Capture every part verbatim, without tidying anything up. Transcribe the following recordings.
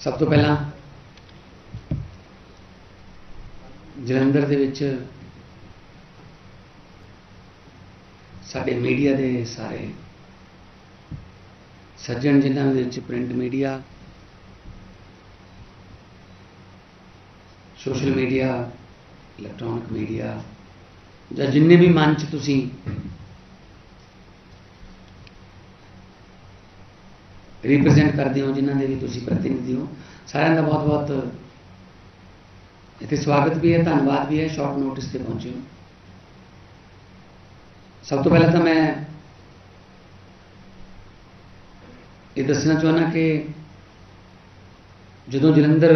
सब तो पहला जलंधर दे विच साडे मीडिया दे सारे सज्जन जिन्हां दे विच print media, social media, electronic media जां जिन्ने भी मंच तुसीं रिप्रजेंट करते हो, जिन्हों के भी तुसी प्रतिनिधि हो, सारिਆਂ का बहुत बहुत इतने स्वागत भी है, धन्यवाद भी है। शॉर्ट नोटिस से पहुंचे हो। सब तो पहले तो मैं ये दसना चाहना कि जो जलंधर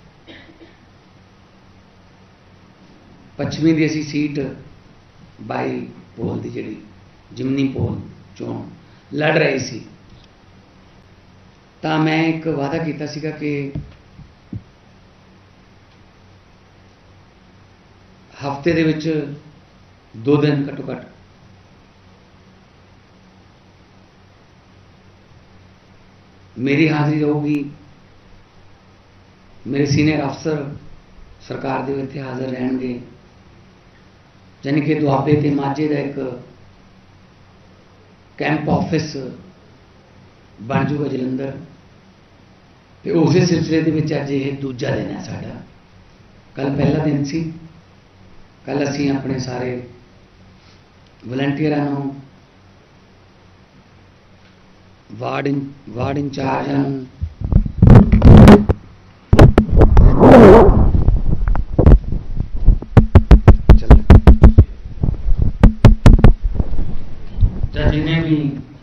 पश्चिमी की असी सीट बाई पोल की जी जिमनी पोल चोण लड़ रही सी, तो मैं एक वादा किया सीगा कि हफ्ते दे विच दो दिन घट्टो घट्ट मेरी हाज़री रहूगी, मेरे सीनियर अफसर सरकार दे इत्थे हाज़र रहणगे, यानी कि दुआबे ते माझे का एक कैंप ऑफिस बन जूगा जलंधर। तो उस सिलसिले के विच अज ये दूजा दिन है साडा। कल पहला दिन सी, कल असीं अपने सारे वलंटियरां नूं, वार्ड वार्ड इंचार्जां नूं, जिन्हें भी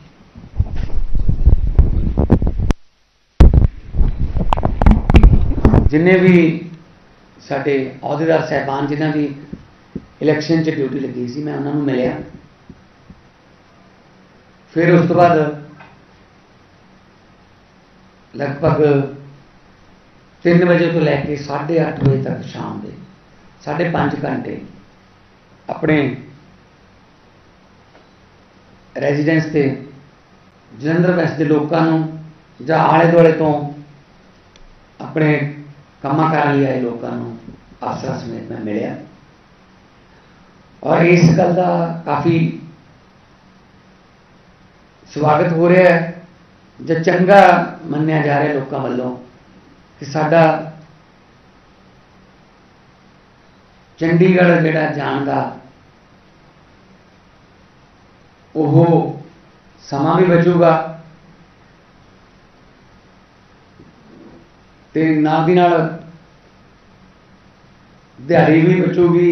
जिन्हें भी साडे अहुदेदार साहबान जिन्हां की इलैक्शन च ड्यूटी लगी सी, मैं उन्होंने मिलिया। फिर उस तो बाद लगभग तीन बजे तो लैके साढ़े अठ बजे तक शाम के साढ़े पाँच घंटे अपने रेजिडेंस से जलंधर वैस्ट के लोगों जां आले दुआले तो अपने कामां करन लई आए लोगों अफसर समेत मैं मिलिया। और इस गल का काफ़ी स्वागत हो रहा है, जो चंगा मन्निया जा रहा लोगों वालों कि साडा चंडीगढ़ जिहड़ा जाण दा वो समा भी बचूगा ते नाल दी नाल दिहाड़ी भी बचूगी,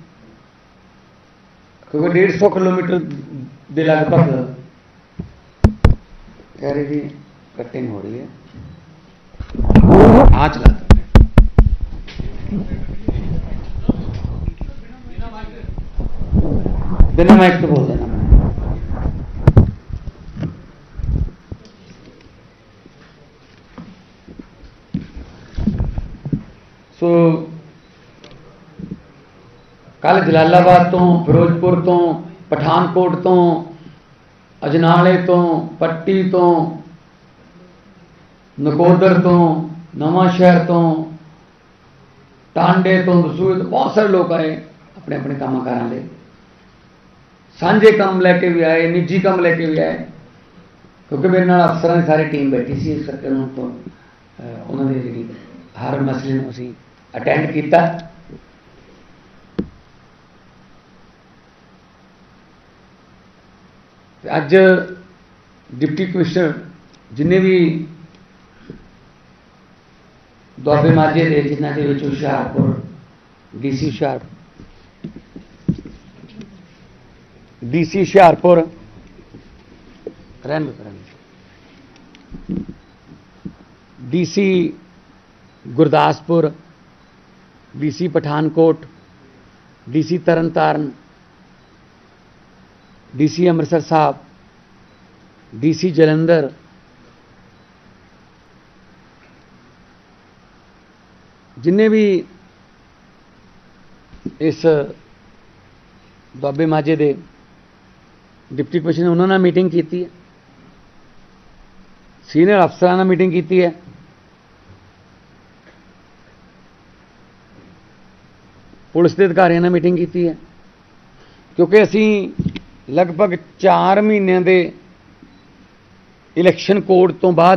क्योंकि डेढ़ सौ किलोमीटर के लगभग कह रही थी कटिंग हो रही है। हाँ चला बिना माइक तो बोल देना। सो कल जलालाबाद तो, फिरोजपुर तो, पठानकोट तो, अजनाले तो, पट्टी तो, नकोदर तो, नवांशहर तो, टांडे तो, दसूए तो बहुत सारे लोग आए अपने अपने काम कारां लई। सांझे काम लैके भी आए, निजी काम लैके भी आए, क्योंकि मेरे नाल अफसरां की सारी टीम बैठी सी, इस करके उन्होंने तो उन्होंने जी हर मसले नूं असीं अटेंड किया। अज डिप्टी कमिश्नर जिन्हें भी दुआबे माझे के जिन्हों के हुशियारपुर डी सी हुशियार डी सी हुशियारपुर रहन D C Gurdaspur, D C Pathankot, D C Tarn Taran, D C Amritsar Sahib, D C Jalandhar, जिन्हें भी इस दुआबे माझे दे डिप्टी कमिश्नर उन्होंने मीटिंग की है, सीनियर अफसरां नाल मीटिंग की है, पुलिस के अधिकारियों ने मीटिंग की है, क्योंकि असी लगभग चार महीनों के इलैक्शन कोड तो बाद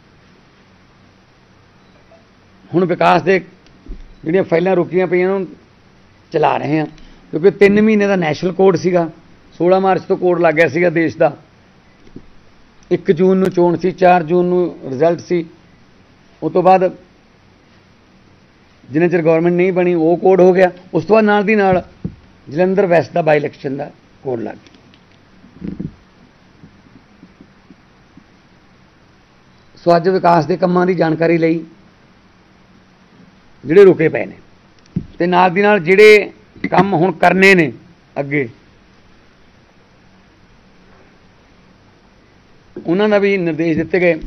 हुण विकास के जिहड़ियां फाइलां रुकियां पईआं उहनूं चला रहे हैं, क्योंकि तीन महीने का नैशनल कोड सीगा, सोलह मार्च तो कोड लग गया सीगा देश का, एक जून नूं चोण सी, चार जून नूं रिजल्ट सी, उस तो बाद जिन्ने चिर गौरमेंट नहीं बनी वो कोड हो गया, उस तो बाद नाल दी नाल जलंधर वैस्ट का बाई इलैक्शन का कोड लग गया। सो अज विकास के कामां की जानकारी लई जिहड़े रुके पे ने ते नाल दी नाल जिहड़े काम हुण करने ने अगे उन्हां दा भी निर्देश दिते गए।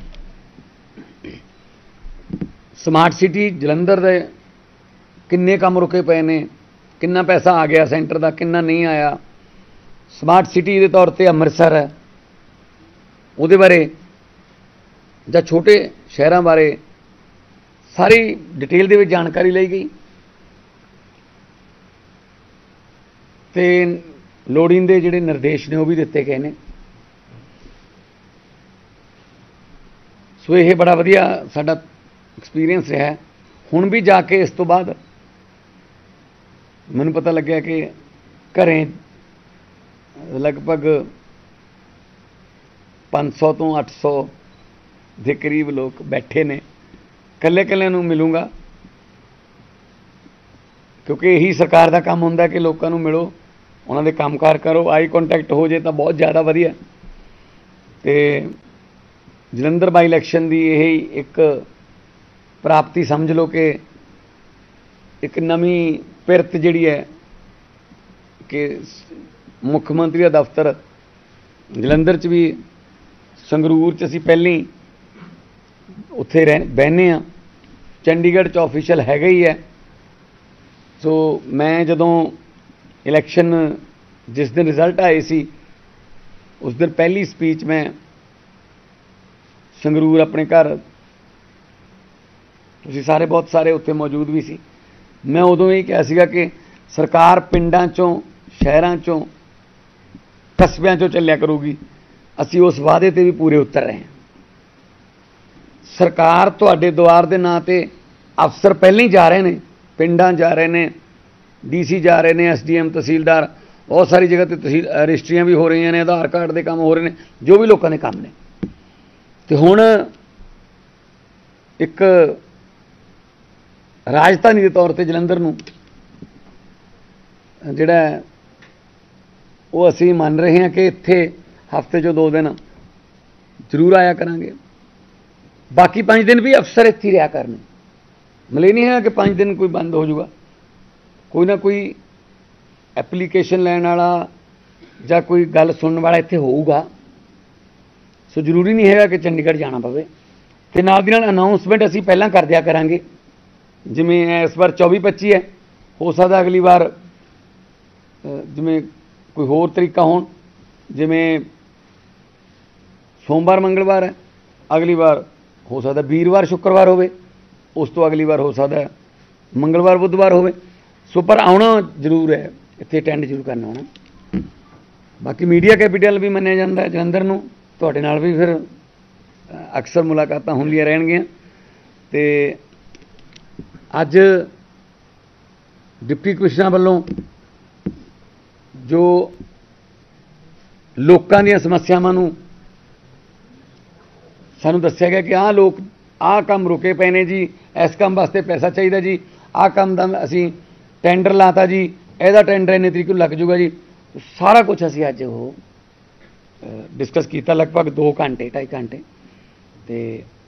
स्मार्ट सिटी जलंधर दे किन्ने काम रुके पे ने, किन्ना पैसा आ गया सेंटर का, किन्ना नहीं आया। स्मार्ट सिटी के तौर पर अमृतसर है, उहदे बारे जां छोटे शहरों बारे सारी डिटेल दे विच जानकारी ली गई ते लोड़ींदे जिहड़े निर्देश ने वो भी दिते गए ने। सो ये बड़ा वधिया साडा एक्सपीरियंस रहा। हुण भी जाके इस तो बाद मैनूं पता लग्या कि घरें लगभग पाँच सौ तो अठ सौ के करीब लोग बैठे ने। कल्ले कल्ले नूं मिलूंगा, क्योंकि यही सरकार का काम होंदा कि लोगों नूं मिलो, उन्हां दे कामकार करो, आई कॉन्टैक्ट हो जाए तो बहुत ज़्यादा वधिया। ते जलंधर बाई इलैक्शन की यही एक प्राप्ति समझ लो कि एक नवी पिरत जिहड़ी है कि मुख्यमंत्री का दफ्तर जलंधर च भी, संगरूर च असीं पहले ही उत्थे रह बहने हाँ, चंडीगढ़ च ऑफिशियल हैगा ही है। सो मैं जदों इलैक्शन जिस दिन रिजल्ट आए सी उस दिन पहली स्पीच मैं संगरूर अपने घर, तुसीं सारे बहुत सारे उत्थे मौजूद भी सी, मैं उदों ही कहा सीगा कि सरकार पिंडां चों, शहरां चों, कस्बिਆਂ चों ਚੱਲਿਆ करूगी। असीं उस वादे ते भी पूरे उतर रहे हैं। सरकार तुहाडे द्वार दे नां ते अफसर पहले ही जा रहे हैं, पिंडां जा रहे हैं, डी सी जा रहे हैं, एस डी एम तहसीलदार, बहुत सारी जगह ते तहसील रजिस्ट्रियां भी हो रही ने, आधार कार्ड के काम हो रहे हैं, जो भी लोगों के काम ने। तो हुण एक राजधानी के तौर पर जलंधर नूं जिहड़ा वो असीं मन रहे हैं कि इत्थे हफ्ते चो दो दिन जरूर आया करांगे। बाकी पाँच दिन भी अफसर इत्थे रहा करने, मतलब नहीं है कि पाँच दिन कोई बंद हो जाऊगा। कोई ना कोई एप्लीकेशन लैन वाला जां कोई गल सुनने वाला इत्थे होऊगा। सो जरूरी नहीं है कि चंडीगढ़ जाना पवे। ते नाल दी नाल अनाउंसमेंट असीं पहलां कर दिया करांगे, जिवें इस बार चौबी पच्ची है, हो सकदा अगली बार जिवें कोई होर तरीका हो, जिवें सोमवार मंगलवार है, अगली बार हो सकता वीरवार शुक्रवार होवे, उस तो अगली बार हो सकता मंगलवार बुधवार होवे। सो पर आउणा जरूर है, इत्थे अटेंड जरूर करना होना। बाकी मीडिया कैपीटल भी मन्निया जाता है जलंधर नूं, तुहाडे नाल भी फिर अक्सर मुलाकातां होंदियां रहणगीਆਂ। ते अज डिप्टी कमिश्नर वालों जो लोकां दीयां समस्यावां नूं सानूं दस्सिया गया कि आह लोग आह काम रुके पे ने जी, इस काम वास्ते पैसा चाहिए जी, आह काम दा असीं टेंडर लाता जी, इहदा टेंडर इन्ने तरीके लग जूगा जी। सारा कुछ असीं अज वो डिस्कस किया, लगभग दो घंटे ढाई घंटे। तो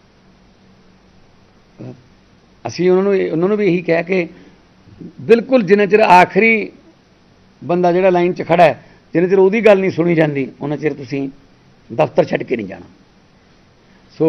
असीं उन्होंने उन्होंने भी यही कहा कि बिल्कुल जिन्ना चिर आखिरी बंदा जिहड़ा लाइन च खड़ा है, जिन्ना चिर उहदी गल नहीं सुनी जाती, उन्ना चिर तुसीं दफ्तर छड्ड के नहीं जाना। सो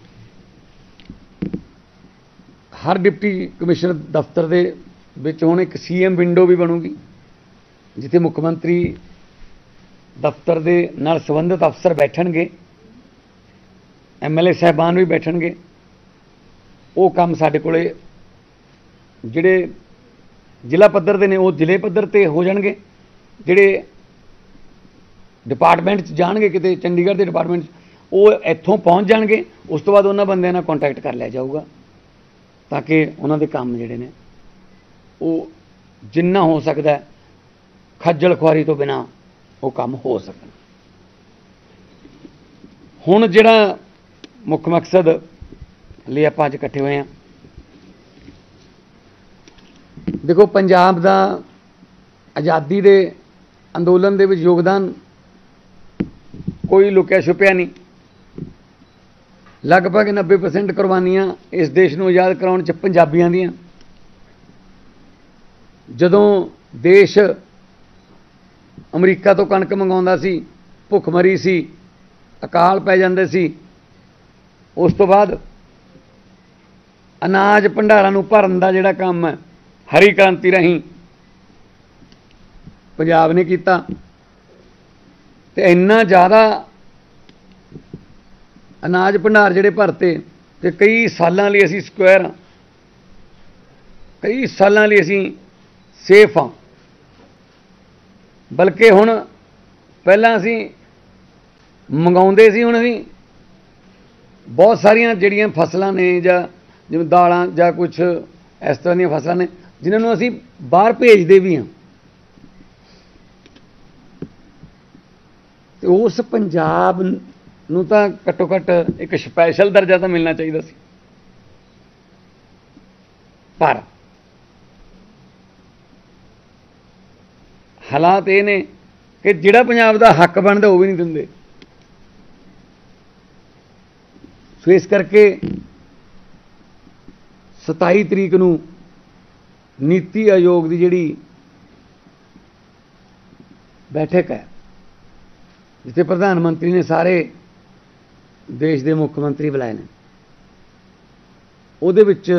हर डिप्टी कमिश्नर दफ्तर दे विच हुण एक सी एम विंडो भी बनूगी, जिथे मुख्यमंत्री दफ्तर दे नाल संबंधित अफसर बैठणगे, एम एल ए साहबान भी बैठणगे। वो काम साडे कोले जिहड़े ਜ਼ਿਲ੍ਹਾ ਪੱਧਰ ਦੇ ਨੇ ਉਹ ਜ਼ਿਲ੍ਹੇ ਪੱਧਰ ਤੇ ਹੋ ਜਾਣਗੇ, ਜਿਹੜੇ ਡਿਪਾਰਟਮੈਂਟ 'ਚ ਜਾਣਗੇ ਕਿਤੇ ਚੰਡੀਗੜ੍ਹ ਦੇ ਡਿਪਾਰਟਮੈਂਟ 'ਚ ਉਹ ਇੱਥੋਂ ਪਹੁੰਚ ਜਾਣਗੇ। ਉਸ ਤੋਂ ਬਾਅਦ ਉਹਨਾਂ ਬੰਦਿਆਂ ਨਾਲ ਕੰਟੈਕਟ ਕਰ ਲਿਆ ਜਾਊਗਾ ਤਾਂ ਕਿ ਉਹਨਾਂ ਦੇ ਕੰਮ ਜਿਹੜੇ ਨੇ ਉਹ ਜਿੰਨਾ ਹੋ ਸਕਦਾ ਖੱਜਲ ਖੁਆਰੀ ਤੋਂ ਬਿਨਾਂ ਉਹ ਕੰਮ ਹੋ ਸਕਣ। ਹੁਣ ਜਿਹੜਾ ਮੁੱਖ ਮਕਸਦ ਲਈ ਆਪਾਂ ਅੱਜ ਇਕੱਠੇ ਹੋਏ ਹਾਂ, ਦੇਖੋ ਪੰਜਾਬ ਦਾ ਆਜ਼ਾਦੀ ਦੇ ਅੰਦੋਲਨ ਦੇ ਵਿੱਚ ਯੋਗਦਾਨ ਕੋਈ ਲੁਕਿਆ ਛੁਪਿਆ ਨਹੀਂ। ਲਗਭਗ ਨੱਬੇ ਪਰਸੈਂਟ ਕੁਰਬਾਨੀਆਂ ਇਸ ਦੇਸ਼ ਨੂੰ ਆਜ਼ਾਦ ਕਰਾਉਣ 'ਚ ਪੰਜਾਬੀਆਂ ਦੀਆਂ। ਜਦੋਂ ਦੇਸ਼ ਅਮਰੀਕਾ ਤੋਂ ਕਣਕ ਮੰਗਵਾਉਂਦਾ ਸੀ, ਭੁੱਖਮਰੀ ਸੀ, ਅਕਾਲ ਪੈ ਜਾਂਦੇ ਸੀ, ਉਸ ਤੋਂ ਬਾਅਦ ਅਨਾਜ ਭੰਡਾਰਾਂ ਨੂੰ ਭਰਨ ਦਾ ਜਿਹੜਾ ਕੰਮ ਹੈ ਹਰੀ ਕ੍ਰਾਂਤੀ ਰਾਹੀਂ ਪੰਜਾਬ ਨੇ ਕੀਤਾ। ਤੇ ਇੰਨਾ ਜ਼ਿਆਦਾ ਅਨਾਜ ਭੰਡਾਰ ਜਿਹੜੇ ਭਰਤੇ ਤੇ ਕਈ ਸਾਲਾਂ ਲਈ ਅਸੀਂ ਸਕੁਐਰ ਹਾਂ, ਕਈ ਸਾਲਾਂ ਲਈ ਅਸੀਂ ਸੇਫ ਹਾਂ। ਬਲਕਿ ਹੁਣ ਪਹਿਲਾਂ ਅਸੀਂ ਮੰਗਾਉਂਦੇ ਸੀ, ਹੁਣ ਅਸੀਂ ਬਹੁਤ ਸਾਰੀਆਂ ਜਿਹੜੀਆਂ ਫਸਲਾਂ ਨੇ ਜਾਂ ਜਿਵੇਂ ਦਾਲਾਂ ਜਾਂ ਕੁਛ ਇਸ ਤਰ੍ਹਾਂ ਦੀਆਂ ਫਸਲਾਂ ਨੇ ਜਿਨ੍ਹਾਂ ਨੂੰ ਅਸੀਂ ਬਾਹਰ ਭੇਜਦੇ ਵੀ ਹਾਂ। ਤੇ ਉਸ ਪੰਜਾਬ ਨੂੰ ਤਾਂ ਘੱਟੋ ਘੱਟ ਇੱਕ ਸਪੈਸ਼ਲ ਦਰਜਾ ਤਾਂ ਮਿਲਣਾ ਚਾਹੀਦਾ ਸੀ, ਪਰ ਹਾਲਾਤ ਇਹ ਨੇ ਕਿ ਜਿਹੜਾ ਪੰਜਾਬ ਦਾ ਹੱਕ ਬਣਦਾ ਉਹ ਵੀ ਨਹੀਂ ਦਿੰਦੇ। ਸੋ ਇਸ ਕਰਕੇ ਸਤਾਈ ਤਰੀਕ ਨੂੰ ਨੀਤੀ ਆਯੋਗ ਦੀ ਜਿਹੜੀ ਬੈਠਕ ਹੈ, ਜਿੱਥੇ ਪ੍ਰਧਾਨ ਮੰਤਰੀ ਨੇ ਸਾਰੇ ਦੇਸ਼ ਦੇ ਮੁੱਖ ਮੰਤਰੀ ਬੁਲਾਏ ਨੇ, ਉਹਦੇ ਵਿੱਚ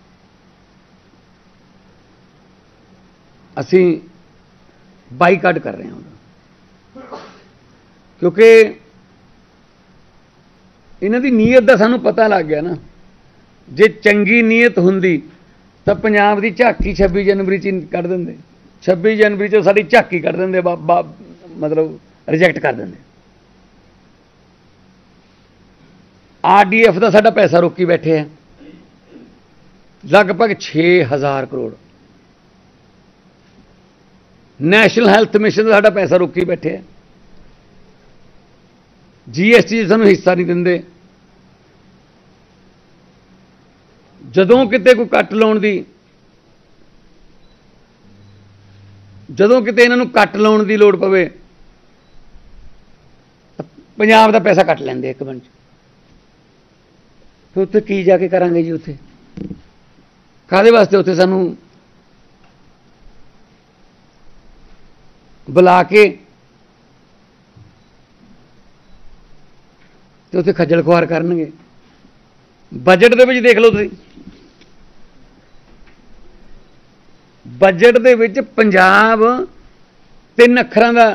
ਅਸੀਂ ਬਾਈਕਾਟ ਕਰ ਰਹੇ ਹਾਂ। ਕਿਉਂਕਿ ਇਹਨਾਂ ਦੀ ਨੀਅਤ ਦਾ ਸਾਨੂੰ ਪਤਾ ਲੱਗ ਗਿਆ ਨਾ। ਜੇ ਚੰਗੀ ਨੀਅਤ ਹੁੰਦੀ ਤਾਂ ਪੰਜਾਬ ਦੀ ਝਾਕੀ ਛੱਬੀ ਜਨਵਰੀ 'ਚ ਕੱਢ ਦਿੰਦੇ, ਛੱਬੀ ਜਨਵਰੀ 'ਚ ਸਾਡੀ ਝਾਕੀ ਕੱਢ ਦਿੰਦੇ, ਮਤਲਬ ਰਿਜੈਕਟ ਕਰ ਦਿੰਦੇ। ਆਰ ਡੀ ਐਫ ਦਾ ਸਾਡਾ ਪੈਸਾ ਰੋਕੀ ਬੈਠੇ ਆ, ਲਗਭਗ ਛੇ ਹਜ਼ਾਰ ਕਰੋੜ। ਨੈਸ਼ਨਲ ਹੈਲਥ ਮਿਸ਼ਨ ਦਾ ਸਾਡਾ ਪੈਸਾ ਰੋਕੀ ਬੈਠੇ ਆ, ਜੀ ਐਸ ਟੀ ਸਾਨੂੰ ਹਿੱਸਾ ਨਹੀਂ ਦਿੰਦੇ। ਜਦੋਂ ਕਿਤੇ ਕੋਈ ਕੱਟ ਲਾਉਣ ਦੀ ਜਦੋਂ ਕਿਤੇ ਇਹਨਾਂ ਨੂੰ ਕੱਟ ਲਾਉਣ ਦੀ ਲੋੜ ਪਵੇ, ਪੰਜਾਬ ਦਾ ਪੈਸਾ ਕੱਟ ਲੈਂਦੇ ਇੱਕ ਮਿੰਟ 'ਚ। ਫਿਰ ਉੱਥੇ ਕੀ ਜਾ ਕੇ ਕਰਾਂਗੇ ਜੀ? ਉੱਥੇ ਕਾਹਦੇ ਵਾਸਤੇ ਉੱਥੇ ਸਾਨੂੰ ਬੁਲਾ ਕੇ ਤੇ ਉੱਥੇ ਖੱਜਲ ਖੁਆਰ ਕਰਨਗੇ। ਬਜਟ ਦੇ ਵਿੱਚ ਦੇਖ ਲਓ ਤੁਸੀਂ, ਬਜਟ ਦੇ ਵਿੱਚ ਪੰਜਾਬ ਤਿੰਨ ਅੱਖਰਾਂ ਦਾ,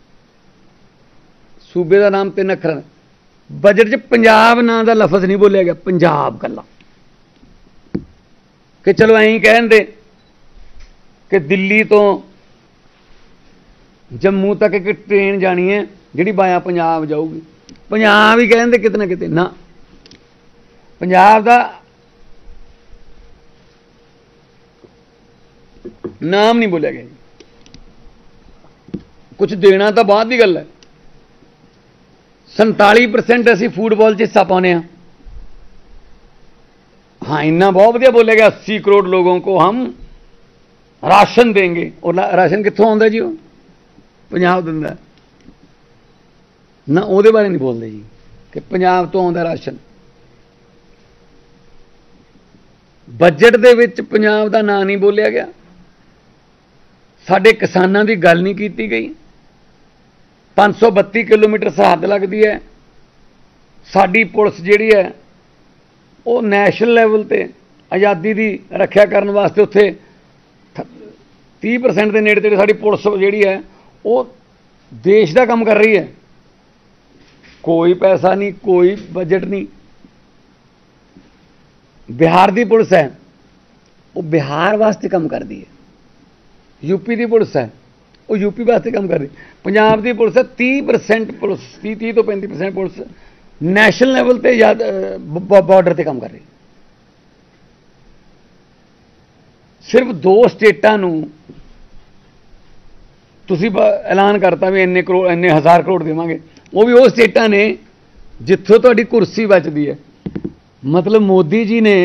ਸੂਬੇ ਦਾ ਨਾਮ ਤਿੰਨ ਅੱਖਰਾਂ, ਬਜਟ 'ਚ ਪੰਜਾਬ ਨਾਂ ਦਾ ਲਫ਼ਜ਼ ਨਹੀਂ ਬੋਲਿਆ ਗਿਆ, ਪੰਜਾਬ ਕੱਲਾ। ਕਿ ਚਲੋ ਐਂ ਕਹਿੰਦੇ ਕਿ ਦਿੱਲੀ ਤੋਂ ਜੰਮੂ ਤੱਕ ਇੱਕ ਟ੍ਰੇਨ ਜਾਣੀ ਹੈ ਜਿਹੜੀ ਬਾਇਆ ਪੰਜਾਬ ਜਾਊਗੀ, ਪੰਜਾਬ ਹੀ ਕਹਿੰਦੇ ਕਿਤੇ ਨਾ ਕਿਤੇ। ਨਾ, ਪੰਜਾਬ ਦਾ ਨਾਮ ਨਹੀਂ ਬੋਲਿਆ ਗਿਆ ਜੀ। ਕੁਝ ਦੇਣਾ ਤਾਂ ਬਾਅਦ ਦੀ ਗੱਲ ਹੈ। ਸੰਤਾਲੀ ਪਰਸੈਂਟ ਅਸੀਂ ਫੁੱਟਬਾਲ 'ਚ ਹਿੱਸਾ ਪਾਉਂਦੇ ਹਾਂ। हाँ, इतना बहुत बढ़िया बोले गया, अस्सी करोड़ लोगों को हम राशन देंगे। और राशन कितों आता जी? वो पंजाब दिंदा ना, ਉਹਦੇ ਬਾਰੇ नहीं बोलते जी कि पंजाब तो आता राशन। बजट ਦੇ ਵਿੱਚ पंजाब ਦਾ ਨਾਂ नहीं बोलिया गया, ਸਾਡੇ किसानों की गल नहीं की गई। पाँच सौ बत्ती किलोमीटर सरहद लगती है, साड़ी पुलिस जिहड़ी है ਉਹ ਨੈਸ਼ਨਲ ਲੈਵਲ ਤੇ ਆਜ਼ਾਦੀ ਦੀ ਰੱਖਿਆ ਕਰਨ ਵਾਸਤੇ ਉੱਥੇ तीस परसेंट ਦੇ ਨੇੜੇ ਤੇੜੇ ਸਾਡੀ ਪੁਲਿਸ ਜਿਹੜੀ ਹੈ ਉਹ ਦੇਸ਼ ਦਾ ਕੰਮ ਕਰ ਰਹੀ ਹੈ। ਕੋਈ ਪੈਸਾ ਨਹੀਂ, ਕੋਈ ਬਜਟ ਨਹੀਂ। ਬਿਹਾਰ ਦੀ ਪੁਲਿਸ ਹੈ, ਉਹ ਬਿਹਾਰ ਵਾਸਤੇ ਕੰਮ ਕਰਦੀ ਹੈ। यूपी की पुलिस है वो यूपी वास्ते काम कर रही, पंजाब की पुलिस है तीह परसेंट पुलिस तीह तीह तो पैंती परसेंट पुलिस नैशनल लैवल पर या बॉर्डर पर काम कर रही। सिर्फ दो स्टेटां नूं तुसीं ऐलान करता भी इन्ने करोड़ इन्ने हज़ार करोड़ देवांगे, वो भी वो स्टेटां ने जित्थों तुहाडी कुर्सी बचदी है। मतलब मोदी जी ने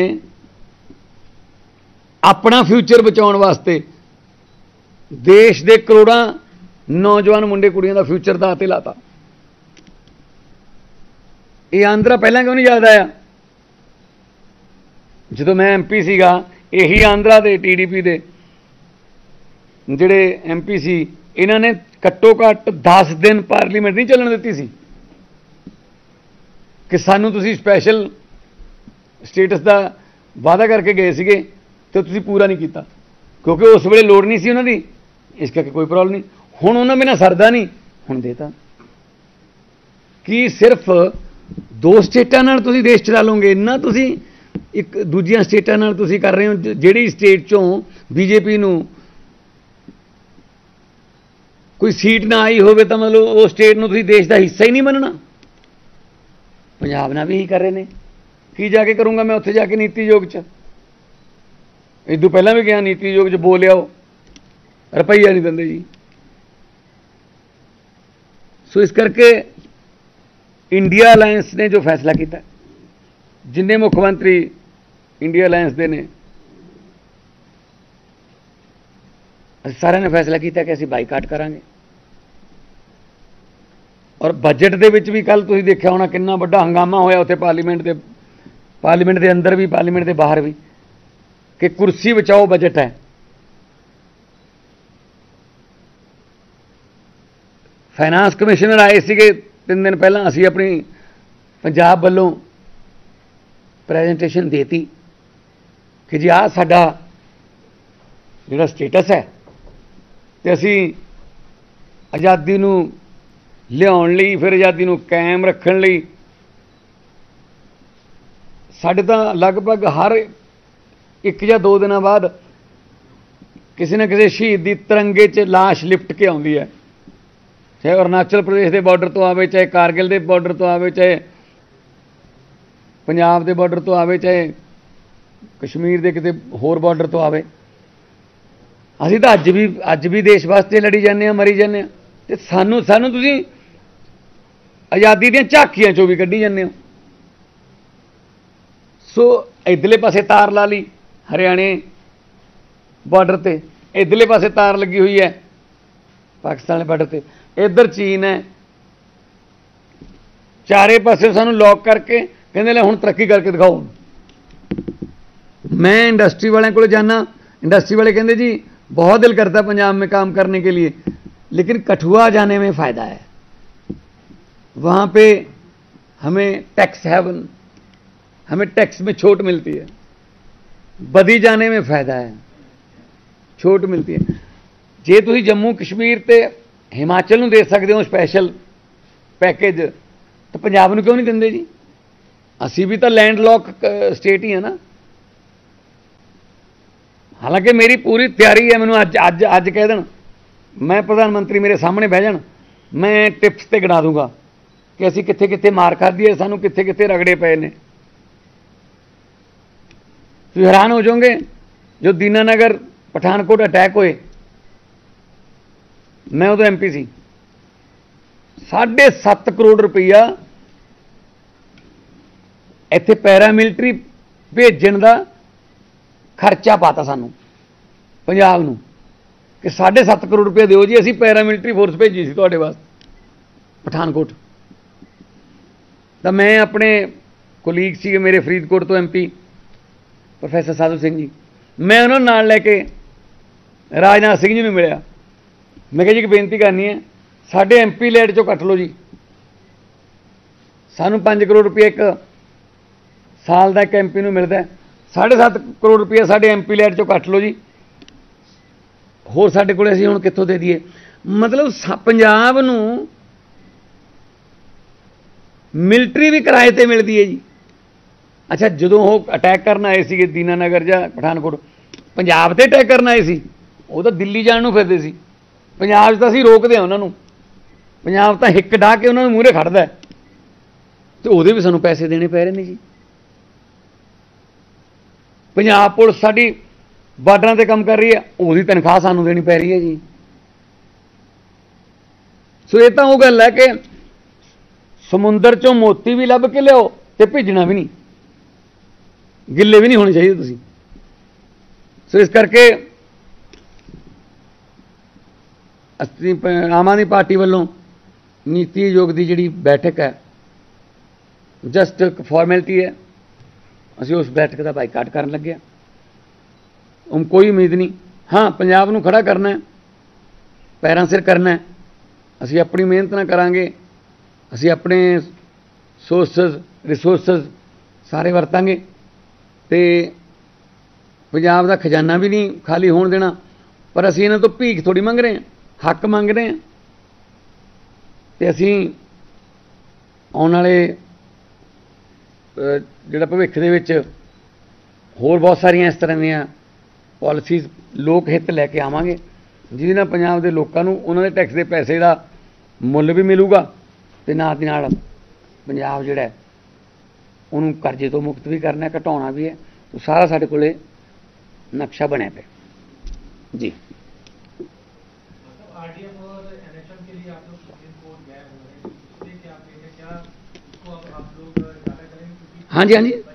अपना फ्यूचर बचाउण वास्ते देश के करोड़ां नौजवान मुंडे कुड़ियां दा फ्यूचर दाऽ ते लाता। ये आंध्रा पहलां क्यों नहीं याद आया? जदों मैं एम पी सीगा, यही आंध्रा दे टी डी पी दे जिहड़े एम पी सी, इन्हां ने घट्टो घट्ट दस दिन पार्लीमेंट नहीं चलन दित्ती सी कि सानू तुसीं स्पैशल स्टेटस का वादा करके गए सीगे तो तुसीं पूरा नहीं किया, क्योंकि उस वेले लोड़ नहीं सी उन्हां दी, इस करके कोई प्रॉब्लम नहीं। हुण उन्हां बिना सरदा नहीं, हुण देता। कि सिर्फ दो स्टेटां नाल तुसीं देश चला लोगे? इन्ना तुसीं एक दूजियां स्टेटां नाल तुसीं कर रहे हो। जिहड़ी स्टेट चों बीजेपी नूं कोई सीट ना आई होवे तो मतलब उस स्टेट नूं तुसीं देश का हिस्सा ही नहीं मनना। पंजाब नाल भी यही कर रहे हैं। की जाके करूँगा मैं उत्थे जाके नीति योग च? इदों पहलां भी गया नीति योग च, बोल आओ, रुपया नहीं दिंदे जी। सो इस करके इंडिया अलायंस ने जो फैसला किया, जिन्ने मुख्यमंत्री इंडिया अलायंस दे ने सारे ने फैसला किया कि असीं बाईकाट करांगे। और बजट दे विच भी कल तुसीं देखिया होना कितना बड़ा हंगामा होया उत्थे पार्लीमेंट दे पार्लीमेंट के अंदर भी पार्लीमेंट के बाहर भी, कि कुर्सी बचाओ बजट है। फाइनांस कमिश्नर आए सीगे तीन दिन पहला, असीं अपनी पंजाब वालों प्रेजेंटेशन देती कि जी आ साडा जिहड़ा स्टेटस है, ते असीं आज़ादी नूं लियाउण लई, फिर आज़ादी नूं कायम रखण लई साढ़े तो लगभग हर एक या दो दिन बाद किसी न किसी शहीद की तिरंगे च लाश लिपट के आती है, चाहे अरुणाचल प्रदेश के बॉर्डर तो आवे, चाहे कारगिल के बॉर्डर तो आवे, चाहे पंजाब के बॉर्डर तो आवे, चाहे कश्मीर के किसी होर बॉर्डर तो आवे। असीं तो अज भी अज भी देश वास्ते लड़ी जाने, मरी जाने, ते सानू सानू तुसीं आज़ादी दीयां झाकियां चों भी कड्ढी जाने हो। सो इधरले पासे तार ला ली हरियाणे बॉर्डर ते, इधरले पासे तार लगी हुई है पाकिस्तान के बॉर्डर ते, इधर चीन है, चारे पासे सानू लॉक करके कहते हुण तरक्की करके दिखाओ। मैं इंडस्ट्री वाले को जाना, इंडस्ट्री वाले कहते जी बहुत दिल करता है पंजाब में काम करने के लिए, लेकिन कठुआ जाने में फ़ायदा है, वहाँ पे हमें टैक्स हैवन, हमें टैक्स में छूट मिलती है। बदी जाने में फ़ायदा है, छूट मिलती है। जे तुसी जम्मू कश्मीर ते हिमाचल नूं दे सकते हो स्पैशल पैकेज, तो पंजाब नूं क्यों नहीं दिंदे जी? असी भी तो लैंड लॉक स्टेट ही है ना। हालांकि मेरी पूरी तैयारी है, मैनूं अज अज अज कह देण, मैं प्रधानमंत्री मेरे सामने बह जाण, मैं टिप्स ते गिना दूंगा कि असीं कित्थे कित्थे मार खाधी है, सानूं कित्थे कित्थे रगड़े पे ने। तुसीं हैरान हो जाओगे, जो दीनानगर पठानकोट अटैक होए, मैं उदों एम पी सी, साढ़े सत्त करोड़ रुपया इत्थे पैरामिलिटरी भेजण दा खर्चा पाता सानू पंजाब नूं कि साढ़े सत्त करोड़ रुपया दिओ जी, असीं पैरामिलिटरी फोर्स भेजी सी तुहाडे वास्ते पठानकोट। तो मैं अपने कोलीग सीगे मेरे फरीदकोट तो M P professor Sadhu Singh ji, मैं उन्होंने नाल लैके राजनाथ सिंह जी नूं मिलिया। मैं कहा जी एक बेनती करनी है, साढ़े एम पी लैट चों कट लो जी, सानू पाँच करोड़ रुपया एक साल का एक एम पी नूं मिलता है, साढ़े सत्त करोड़ रुपया साढ़े एम पी लैट चों कट लो जी, होर साढ़े कोल असीं हुण कित्थों दे दईए। मतलब पंजाब नूं मिलटरी भी किराए ते मिलती है जी। अच्छा, जदों वो अटैक करन आए सी दीनानगर जां पठानकोट, पंजाब ते अटैक करन आए सी, ਉਹ ਤਾਂ ਦਿੱਲੀ ਜਾਣ ਨੂੰ ਫਿਰਦੇ ਸੀ। ਪੰਜਾਬ 'ਚ ਤਾਂ ਅਸੀਂ ਰੋਕਦੇ ਹਾਂ ਉਹਨਾਂ ਨੂੰ। ਪੰਜਾਬ ਤਾਂ ਹਿੱਕ ਢਾਹ ਕੇ ਉਹਨਾਂ ਨੂੰ ਮੂਹਰੇ ਖੜਦਾ ਤੇ ਉਹਦੇ ਵੀ ਸਾਨੂੰ ਪੈਸੇ ਦੇਣੇ ਪੈ ਰਹੇ ਨੇ ਜੀ। ਪੰਜਾਬ ਪੁਲਿਸ ਸਾਡੀ ਬਾਰਡਰਾਂ ਤੇ ਕੰਮ ਕਰ ਰਹੀ ਹੈ, ਉਹਦੀ ਤਨਖਾਹ ਸਾਨੂੰ ਦੇਣੀ ਪੈ ਰਹੀ ਹੈ ਜੀ। ਸੋ ਇਹ ਤਾਂ ਉਹ ਗੱਲ ਹੈ ਕਿ ਸਮੁੰਦਰ ਚੋਂ ਮੋਤੀ ਵੀ ਲੱਭ ਕੇ ਲਿਆਓ ਤੇ ਭੇਜਣਾ ਵੀ ਨਹੀਂ, ਗਿੱਲੇ ਵੀ ਨਹੀਂ ਹੋਣੇ ਚਾਹੀਦੇ ਤੁਸੀਂ। ਸੋ ਇਸ ਕਰਕੇ ਅਸੀਂ ਆਮ ਆਦਮੀ ਪਾਰਟੀ ਵੱਲੋਂ ਨੀਤੀ ਆਯੋਗ ਦੀ ਜਿਹੜੀ ਬੈਠਕ ਹੈ ਜਸਟ ਇੱਕ ਫਾਰਮੈਲਿਟੀ ਹੈ। ਅਸੀਂ ਉਸ ਬੈਠਕ ਦਾ ਬਾਈਕਾਟ ਕਰਨ ਲੱਗੇ ਹਾਂ। ਹੁਣ ਕੋਈ ਉਮੀਦ ਨਹੀਂ। ਹਾਂ, ਪੰਜਾਬ ਨੂੰ ਖੜਾ ਕਰਨਾ ਹੈ, ਪੈਰਾਂ ਸਿਰ ਕਰਨਾ ਹੈ। ਅਸੀਂ ਆਪਣੀ ਮਿਹਨਤ ਨਾਲ ਕਰਾਂਗੇ। ਅਸੀਂ ਆਪਣੇ ਸੋਰਸਸ ਰਿਸੋਰਸਸ ਸਾਰੇ ਵਰਤਾਂਗੇ ਤੇ ਪੰਜਾਬ ਦਾ ਖਜ਼ਾਨਾ ਵੀ ਨਹੀਂ ਖਾਲੀ ਹੋਣ ਦੇਣਾ। ਪਰ ਅਸੀਂ ਇਹਨਾਂ ਤੋਂ ਭੀਖ ਥੋੜ੍ਹੀ ਮੰਗ ਰਹੇ ਹਾਂ, ਹੱਕ ਮੰਗ ਰਹੇ ਹਾਂ। ਤੇ ਅਸੀਂ ਆਉਣ ਵਾਲੇ ਜਿਹੜਾ ਭਵਿੱਖ ਦੇ ਵਿੱਚ ਹੋਰ ਬਹੁਤ ਸਾਰੀਆਂ ਇਸ ਤਰ੍ਹਾਂ ਦੀਆਂ ਪਾਲਿਸੀਜ਼ ਲੋਕ ਹਿੱਤ ਲੈ ਕੇ ਆਵਾਂਗੇ, ਜਿਹਦੇ ਨਾਲ ਪੰਜਾਬ ਦੇ ਲੋਕਾਂ ਨੂੰ ਉਹਨਾਂ ਦੇ ਟੈਕਸ ਦੇ ਪੈਸੇ ਦਾ ਮੁੱਲ ਵੀ ਮਿਲੂਗਾ ਤੇ ਨਾਲ ਦੀ ਨਾਲ ਪੰਜਾਬ ਜਿਹੜਾ ਉਹਨੂੰ ਕਰਜ਼ੇ ਤੋਂ ਮੁਕਤ ਵੀ ਕਰਨਾ, ਘਟਾਉਣਾ ਵੀ ਹੈ। तो सारा साढ़े को नक्शा बनया पे जी। हाँ जी हाँ जी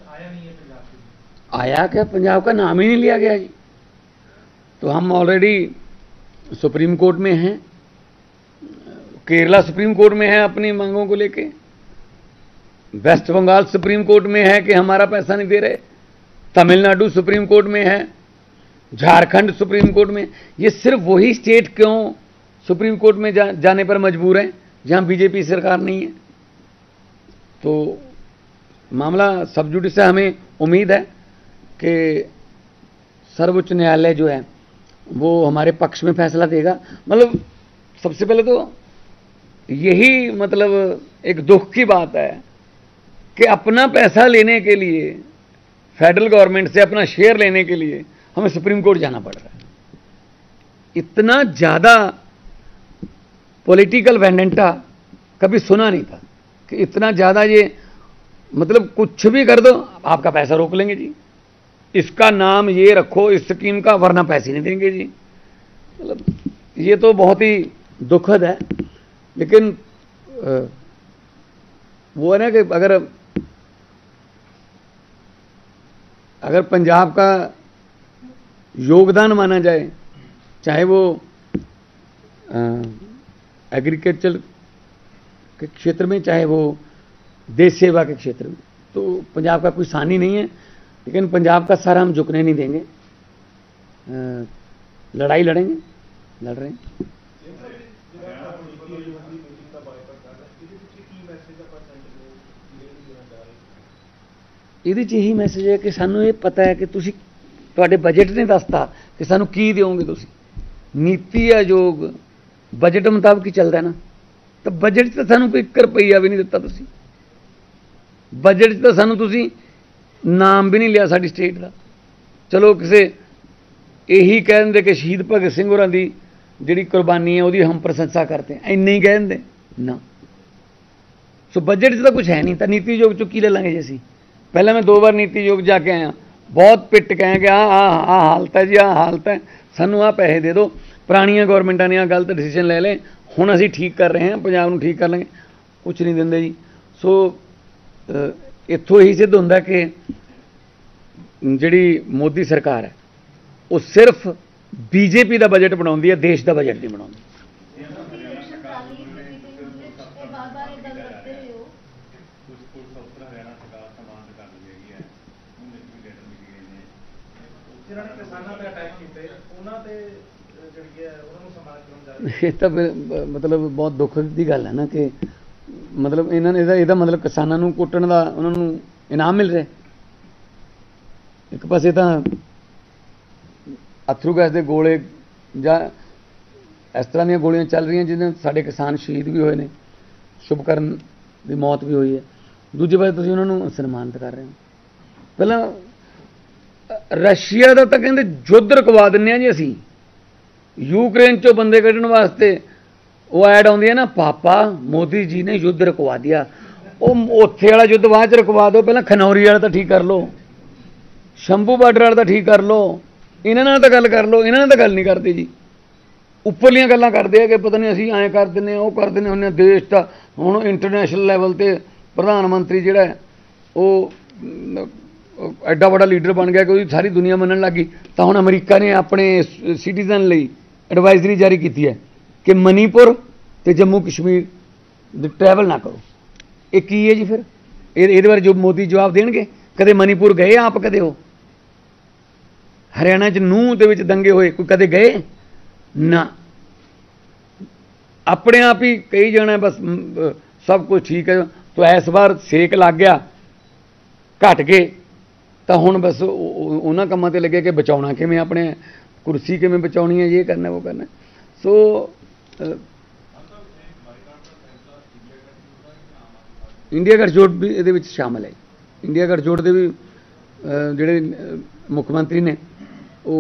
आया क्या, पंजाब का नाम ही नहीं लिया गया जी। तो हम ऑलरेडी सुप्रीम कोर्ट में हैं, केरला सुप्रीम कोर्ट में है अपनी मांगों को लेके, वेस्ट बंगाल सुप्रीम कोर्ट में है कि हमारा पैसा नहीं दे रहे, तमिलनाडु सुप्रीम कोर्ट में है, झारखंड सुप्रीम कोर्ट में। ये सिर्फ वही स्टेट क्यों सुप्रीम कोर्ट में जा, जाने पर मजबूर हैं जहां बीजेपी सरकार नहीं है। तो मामला सब जुडिस है। हमें उम्मीद है कि सर्वोच्च न्यायालय जो है वो हमारे पक्ष में फैसला देगा। मतलब सबसे पहले तो यही मतलब एक दुख की बात है कि अपना पैसा लेने के लिए, फेडरल गवर्नमेंट से अपना शेयर लेने के लिए हमें सुप्रीम कोर्ट जाना पड़ रहा है। इतना ज़्यादा पॉलिटिकल वेंडेंटा कभी सुना नहीं था कि इतना ज़्यादा ये मतलब कुछ भी कर दो आपका पैसा रोक लेंगे जी, इसका नाम ये रखो इस स्कीम का वरना पैसे नहीं देंगे जी। मतलब ये तो बहुत ही दुखद है। लेकिन वो है ना कि अगर अगर पंजाब का योगदान माना जाए, चाहे वो एग्रीकल्चर के क्षेत्र में, चाहे वो देश सेवा के क्षेत्र में, तो पंजाब का कोई सानी नहीं है। लेकिन पंजाब का सारा हम झुकने नहीं देंगे, आ, लड़ाई लड़ेंगे, लड़ रहे हैं। ਇਹਦੇ 'ਚ ਇਹੀ ਮੈਸੇਜ ਹੈ ਕਿ ਸਾਨੂੰ ਇਹ ਪਤਾ ਹੈ ਕਿ ਤੁਸੀਂ ਤੁਹਾਡੇ ਬਜਟ ਨੇ ਦੱਸਤਾ ਕਿ ਸਾਨੂੰ ਕੀ ਦਿਓਗੇ ਤੁਸੀਂ। ਨੀਤੀ ਆਯੋਗ ਬਜਟ ਮੁਤਾਬਕ ਹੀ ਚੱਲਦਾ ਨਾ, ਤਾਂ ਬਜਟ 'ਚ ਤਾਂ ਸਾਨੂੰ ਕੋਈ ਇੱਕ ਰੁਪਈਆ ਵੀ ਨਹੀਂ ਦਿੱਤਾ ਤੁਸੀਂ। ਬਜਟ 'ਚ ਤਾਂ ਸਾਨੂੰ ਤੁਸੀਂ ਨਾਮ ਵੀ ਨਹੀਂ ਲਿਆ ਸਾਡੀ ਸਟੇਟ ਦਾ। ਚਲੋ ਕਿਸੇ ਇਹੀ ਕਹਿ ਦਿੰਦੇ ਕਿ ਸ਼ਹੀਦ ਭਗਤ ਸਿੰਘ ਹੋਰਾਂ ਦੀ ਜਿਹੜੀ ਕੁਰਬਾਨੀ ਹੈ ਉਹਦੀ ਹਮ ਪ੍ਰਸ਼ੰਸਾ ਕਰਦੇ ਹਾਂ, ਇੰਨੇ ਹੀ ਕਹਿ ਦਿੰਦੇ ਨਾ। ਸੋ ਬਜਟ 'ਚ ਤਾਂ ਕੁਛ ਹੈ ਨਹੀਂ, ਤਾਂ ਨੀਤੀ ਆਯੋਗ 'ਚੋਂ ਕੀ ਲੈ ਲਾਂਗੇ ਜੀ ਅਸੀਂ। पहले मैं दो बार नीति आयोग जाके आया, बहुत पिट कहें कि हाँ हाँ हाँ हालत है जी, हाँ हालत है, सानू आ पैसे दे दो। पुरानिया गौरमेंटा ने आ गलत डिसीजन ले लें, हुण असीं ठीक कर रहे हैं, पंजाब नूं ठीक कर लेंगे, कुछ नहीं देंदे जी। सो इत्थों ही सिद्ध हुंदा कि जिहड़ी मोदी सरकार है वो सिर्फ बीजेपी का बजट बनाउंदी है, देश का बजट नहीं बनाउंदी। ये तो मतलब बहुत दुख की गल है ना कि मतलब इन्होंने ਇਹਦਾ मतलब किसानों ਨੂੰ ਕੁੱਟਣ ਦਾ ਉਹਨਾਂ ਨੂੰ ਇਨਾਮ ਮਿਲ ਰਿਹਾ। ਇੱਕ ਪਾਸੇ ਤਾਂ ਅਥਰੂ ਗੈਸ ਦੇ ਗੋਲੇ ਜਾਂ ਇਸ ਤਰ੍ਹਾਂ ਦੀਆਂ ਗੋਲੀਆਂ ਚੱਲ ਰਹੀਆਂ ਜਿਹਦੇ ਸਾਡੇ ਕਿਸਾਨ ਸ਼ਹੀਦ ਵੀ ਹੋਏ ਨੇ, ਸ਼ੁਭਕਰਨ ਦੀ ਮੌਤ ਵੀ ਹੋਈ ਹੈ। ਦੂਜੇ ਪਾਸੇ ਤੁਸੀਂ ਉਹਨਾਂ ਨੂੰ ਸਨਮਾਨਿਤ ਕਰ ਰਹੇ ਹੋ। ਪਹਿਲਾਂ ਰਸ਼ੀਆ ਦਾ ਤਾਂ ਕਹਿੰਦੇ ਯੁੱਧ ਰੁਕਵਾ ਦਿੰਦੇ ਆ ਜੀ ਅਸੀਂ, यूक्रेन चो बंदे कढ़ने वास्ते वो ऐड आउंदी है ना, पापा मोदी जी ने युद्ध रुकवा दिया। वो उत्थे वाला युद्ध बाद च रुकवा दो, पहले खनौरी वाला तो ठीक कर लो, शंभू बार्डर वाला तो ठीक कर लो, इन्हां नाल तां गल कर लो। इन्हां नाल तां गल नहीं करते जी, उपरलियां गल्लां करदे आ कि पता नहीं असीं ऐं कर दिंदे वो कर दिंदे हुंदे। देश दा हुण इंटरनेशनल लैवल ते प्रधानमंत्री जिहड़ा है वो एडा बड़ा लीडर बन गया कि उसदी सारी दुनिया मनन लग गई। तो हुण अमरीका ने अपने सिटीजन लई एडवाइजरी जारी की है कि मणिपुर ते जम्मू कश्मीर ट्रैवल ना करो। ये की है जी? फिर ये बारे जो मोदी जवाब देणगे? कदे मणिपुर गए आप? कदे हो हरियाणा च नूह दे विच दंगे होए, कोई कदे गए ना? अपने आप ही कही जाना बस सब कुछ ठीक है। तो इस बार सेक लग गया, घट गए, तो हुण बस उन्हां कामां ते लगे कि बचाउणा किवें, अपने कुर्सी किवें बचाउणी है, ये करना वो करना। सो इंडिया गठजोड़ भी इहदे विच शामिल है। इंडिया गठजोड़ दे भी जिहड़े मुख मंत्री ने वो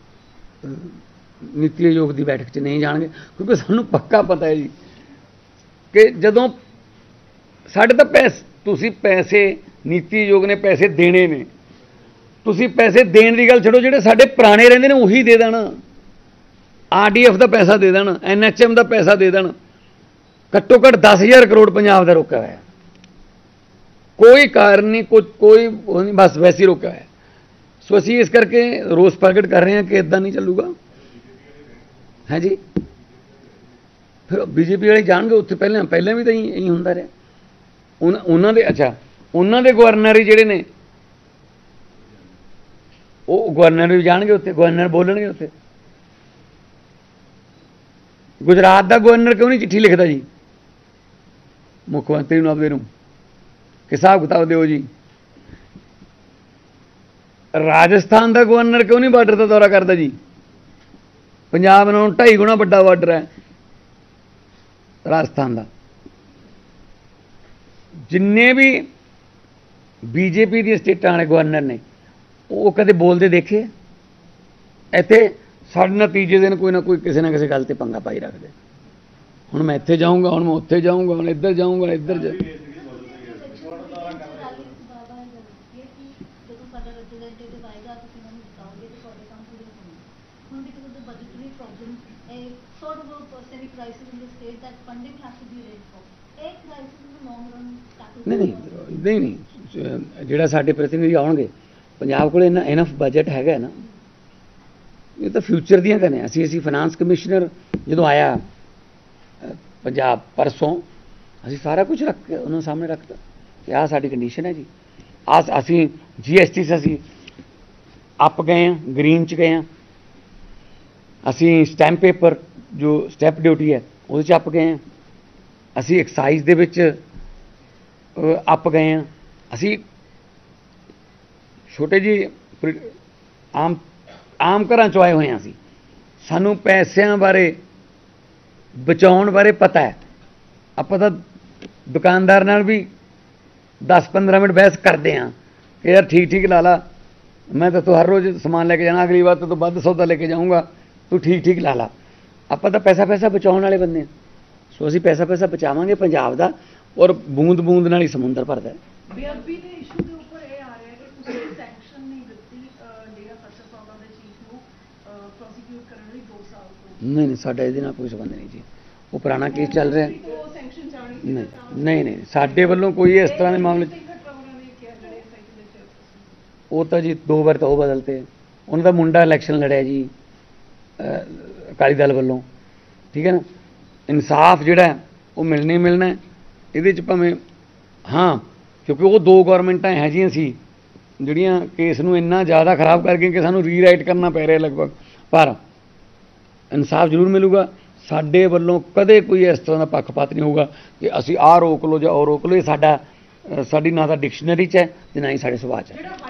नीति आयोग की बैठक च नहीं जाणगे, क्योंकि सानूं पक्का पता है जी कि जदों साढ़े तो पैस तुसीं पैसे नीति आयोग ने पैसे देने ने, तुसीं पैसे देण दी गल छड्डो, जिहड़े साडे पुराने रहिंदे ने उही दे देण। आर डी एफ का पैसा दे देण, एन एच एम का पैसा दे देण। घट्टो घट्ट दस हज़ार करोड़ पंजाब का रोका है, कोई कारण नहीं, कोई कोई नहीं, बस वैसे ही रोका है। सो असीं इस करके रोस प्रगट कर रहे हैं कि इदां नहीं चलूगा है जी। फिर बीजेपी वाले जाणगे उत्थे, पहले पहले भी तो यही हुंदा रहा। उन उन्हां दे अच्छा उन्हां दे गवर्नर ही जिहड़े ने वो गवर्नर भी जाणगे उत्थे, गवर्नर बोलणगे उत्थे। गुजरात का गवर्नर क्यों नहीं चिट्ठी लिखता जी मुख मंत्री नूं आपदे नूं कि हिसाब किताब दिओ जी? राजस्थान का गवर्नर क्यों नहीं बार्डर का दौरा करता जी? पंजाब नालों ढाई गुणा बड़ा बार्डर है राजस्थान का। जिन्ने भी बीजेपी दी स्टेटां वाले गवर्नर ने वो कदे बोलते देखे? इत्थे साढ़े नाल तीजे दिन कोई ना कोई किसी ना किसी गल ते पंगा पाई रखदे। हुण मैं इत्थे जाऊँगा, हुण मैं उत्थे जाऊँगा, हुण इधर जाऊँगा, इधर जा नहीं नहीं नहीं नहीं जिहड़ा साडे प्रतिनिधि आउणगे, पंजाब कोल इन्ना इनफ बजट हैगा ना, ये तो फ्यूचर दियां गल्लां। असीं असीं फाइनांस कमिश्नर जदों आया पंजाब परसों, असीं सारा कुछ रख के उन्होंने सामने रखता कि आह साडी कंडीशन है जी। आ असीं जी एस टी से असीं अप गए हैं, ग्रीन च गए हैं। असीं स्टैंप पेपर जो स्टैंप ड्यूटी है उहदे च अप गए हैं। असीं एक्साइज दे विच अप गए हैं। असीं छोटे जी आम आम घर चों आए हुए हैं। असीं सानूं पैसिਆਂ बारे बचाउण बारे पता है। आपां तां दुकानदार नाल भी दस पंद्रह मिनट बहस करते हैं कि यार ठीक ठीक ला ला, मैं तो, तो हर रोज़ समान लेके जाना, अगली बार तो तो वध सौदा लेके जाऊँगा, तू ठीक ठीक ला ला। आपां तां पैसा पैसा बचाउण वाले बंदे। सो असीं पैसा पैसा बचावांगे पंजाब दा, और बूंद बूंद नाल ही समुंदर भरदा है। नहीं नहीं साडा इहदे नाल कोई संबंध नहीं जी, वो पुराना केस चल रहा है। नहीं नहीं नहीं साडे वल्लों कोई इस तरह के मामले वो तो जी दो बार तो वो बदलते। उन्होंने मुंडा इलैक्शन लड़िया जी अकाली दल वालों, ठीक है ना। इंसाफ जिहड़ा वो मिलना ही मिलना है इहदे च भावें। हाँ क्योंकि वो दो गौरमेंटां है जिहियां सी जिहड़ियां केस नूं इन्ना ज़्यादा खराब कर गई कि सानूं रीराइट करना पै रहा लगभग, पर इंसाफ जरूर मिलूगा। साडे वल्लों कदे कोई इस तरह का पक्षपात नहीं होगा कि असीं आ रोक लो जां ओ रोक लो। ये साडा साडी ना तां डिक्शनरी च है ते ना ही साडे सुभाऽ च है।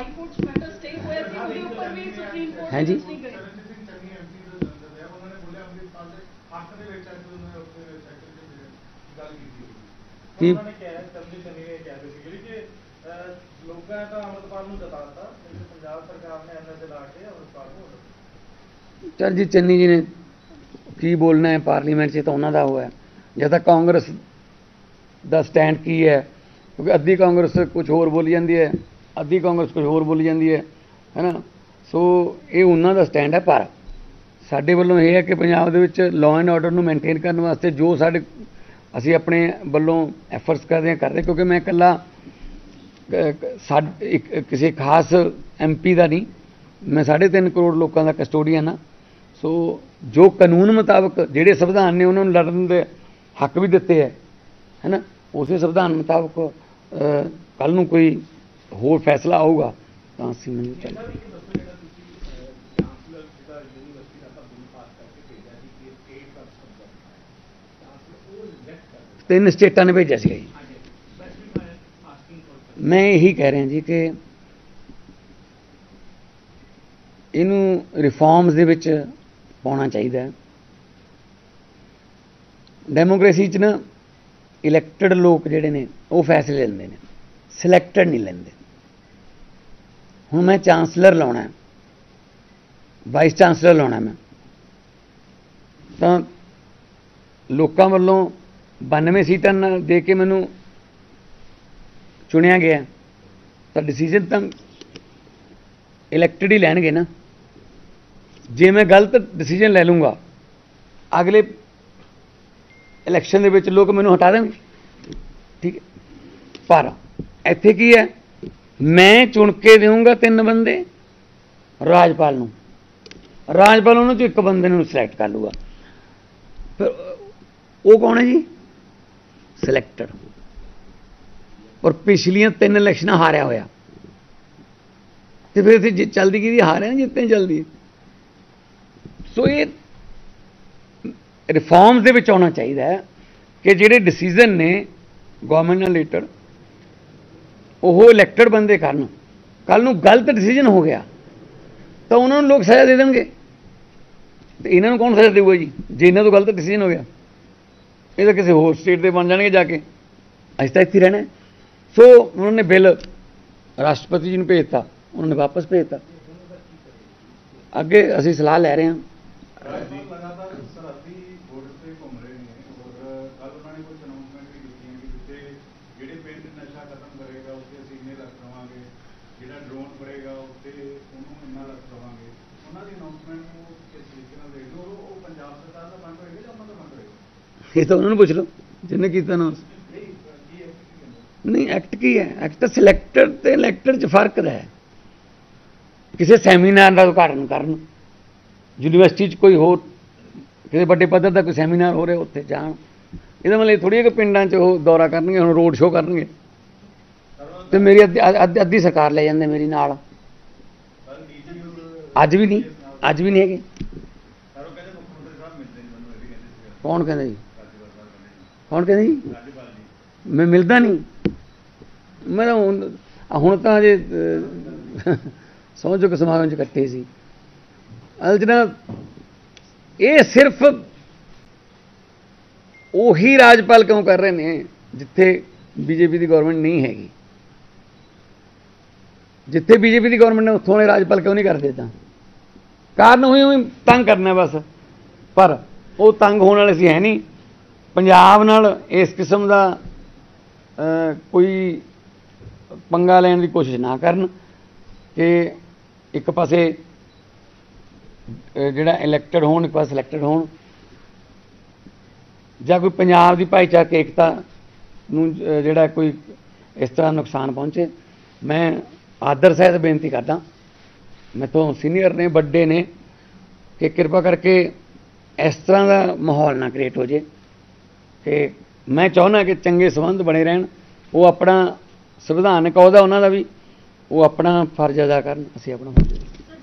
हैं जी की चल जी चन्नी जी ने की बोलना है पार्लीमेंट से तो उन्होंने वो है, या तो कांग्रेस का स्टैंड की है, क्योंकि अद्धी कांग्रेस कुछ होर बोली जाती है, अद्धी कांग्रेस कुछ होर बोली जाती है है ना। सो ये उन्हों का स्टैंड है। पर साडे वालों ये है कि पंजाब दे विच लॉ एंड ऑर्डर नूं मेनटेन करने वास्ते जो साडे असीं अपने वालों एफर्ट्स करते हैं कर रहे, क्योंकि मैं कला साड एक किसी खास एम पी का नहीं, मैं साढ़े तीन करोड़ लोगों का कस्टोडियन हाँ। सो जो कानून मुताबक जिहड़े संविधान ने उन्होंने लड़न के हक भी दिते है है ना, उस संविधान मुताबक कल नूं कोई होर फैसला आऊगा तो असीं मैनूं चल तीन स्टेटां ने भेजा सी। मैं यही कह रहा जी कि इनू रिफॉर्म्स दे विच पाउणा चाहिए। डेमोक्रेसी च ना इलैक्टड लोग जिहड़े ने वो फैसले लेंदे ने, सिलैक्टड नहीं लेंदे। हुण मैं चांसलर लाउणा है, वाइस चांसलर लाउणा मैं, तां लोकां वल्लों बानवे सीटां नाल दे के मैनूं चुनिया गया, तो डिसीजन तो इलैक्टड ही लैणगे ना। जे मैं गलत डिसीजन ले लूँगा अगले इलैक्शन दे विच लोग मैनूं हटा देंगे, ठीक है। पर इत्थे की है, मैं चुन के दूँगा तीन बंदे राजपाल नूं, राजपाल उन्होंने तो एक बंदे नूं सिलैक्ट कर लूगा। फिर वो कौन है जी? सिलैक्टड। और पिछलियां तीन इलैक्शन हारिया होया, तो फिर इतने चलती कि हारिया जितने चलती। सो ये रिफॉर्म्स दे विच आना चाहिए कि जिहड़े डिसीजन ने गवर्नमेंट नाल रिलेटेड वो इलैक्टड बंदे करन। कल नूं गलत डिसीजन हो गया तो उन्होंने लोग सज़ा दे देंगे, तो इन्हों कौन सज़ा देगा जी जे इन्हों तो गलत डिसीजन हो गया? ये तो किसी होर स्टेट के बन जाएंगे जाके, अज तो इत्थे रहना है। सो उन्होंने बिल राष्ट्रपति जी ने भेजता, उन्होंने वापस भेजता, अगे असीं सलाह लै रहे हैं। ये तो उन्होंने पूछ लो जिन्हें किया ना। नहीं एक्ट की है, एक्ट सिलैक्टड ते इलैक्टड च फर्क है। किसी सैमीनार का उद्घाटन करन, यूनीवर्सिटी कोई हो किसी बड़े पद्धर का कोई सैमीनार हो रहा उत्थे जान, ये मतलब थोड़ी है कि पिंडां च वो दौरा करनगे, हुण रोड शो करनगे तो मेरी अद्धी अद्धी सरकार ले जांदे मेरी नाल। अज भी नहीं, अज भी नहीं है। कौन कहंदा जी? कौन कहंदा जी? मैं मिलता नहीं, मैं हुण तां अजे समझो कि समागम च इकट्ठे सी। असल ना ये सिर्फ उही राजपाल क्यों कर रहे हैं जिथे बीजेपी की गवर्नमेंट नहीं हैगी। जिथे बीजेपी की गवर्नमेंट ने उत्थों राजपाल क्यों नहीं कर देता? कारण उही उही तंग करना बस। पर वो तंग होने वाले सी है नहीं। पंजाब नाल इस किस्म का कोई पंगा लैण की कोशिश ना करन कि एक पासे जिहड़ा इलैक्टड होण, एक पासे सिलैक्टड होण, जां कोई पंजाब की भाईचारक एकता नूं जिहड़ा कोई इस तरह नुकसान पहुँचे। मैं आदर सहित बेनती करदा, मैथों सीनियर ने बड़े ने, कि कृपा करके इस तरह का माहौल ना क्रिएट हो जाए। कि मैं चाहुंदा कि चंगे संबंध बने रहन, वो अपना संविधानक अहुदा उन्हां दा भी वो अपना फर्ज अदा करन, असीं अपना फर्ज।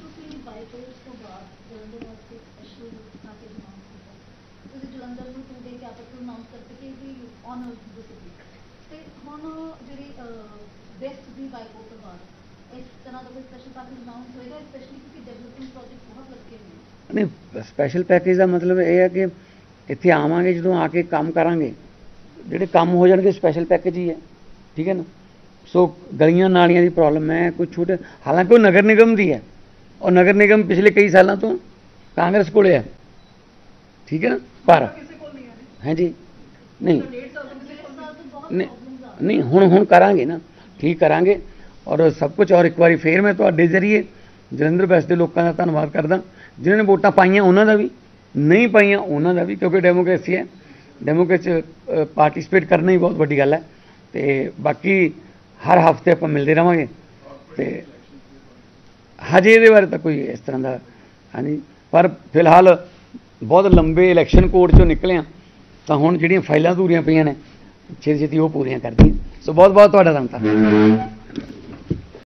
नहीं स्पैशल पैकेज का मतलब यह है कि इत्थे आवांगे जो आके काम करांगे, जिहड़े काम हो जाएंगे स्पैशल पैकेज ही है, ठीक है ना। सो गलियां नालियां की प्रॉब्लम है कुछ छोटे, हालांकि वो नगर निगम की है और नगर निगम पिछले कई सालों तो कांग्रेस को है, ठीक है ना। पर हैं जी नहीं नहीं नहीं हुण हुण करांगे ना, ठीक करांगे और सब कुछ। और एक बार फिर मैं तुहाडे जरिए जलंधर वैस्ट के लोगों का धन्यवाद करदा जिन्होंने वोटां पाईयां उन्हां दा भी, नहीं पाईयां उन्हां दा भी, क्योंकि डेमोक्रेसी है, डेमोक्रेसी पार्टिसिपेट करना ही बहुत वड्डी गल है। तो बाकी हर हफ्ते आपां मिलते रहांगे। तो हजे इहदे बारे तो कोई इस तरह का है नहीं, पर फिलहाल बहुत लंबे इलैक्शन कोड चों निकले तो हुण जिहड़ियां फाइलां अधूरियां पईयां ने छेती छेती वो पूरियां कर दी। सो बहुत बहुत तुहाडा धन्नवाद।